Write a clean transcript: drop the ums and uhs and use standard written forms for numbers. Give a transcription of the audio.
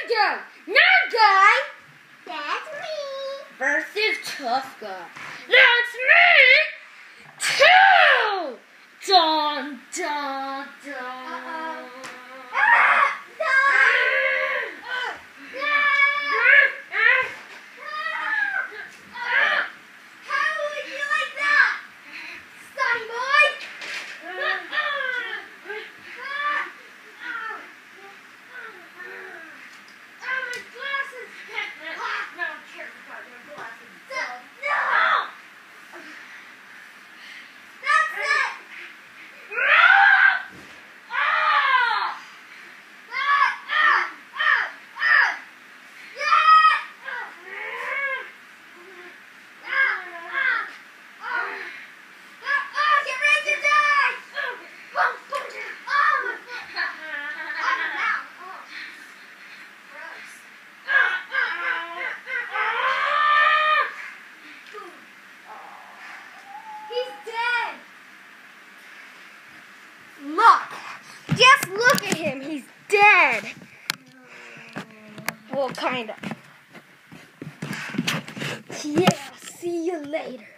Ranger! Not Guy! That's me. Versus Tough Guy. That's me! Too! Dun, dun, dun. Look! Just look at him. He's dead. Well, kind of. Yeah, see you later.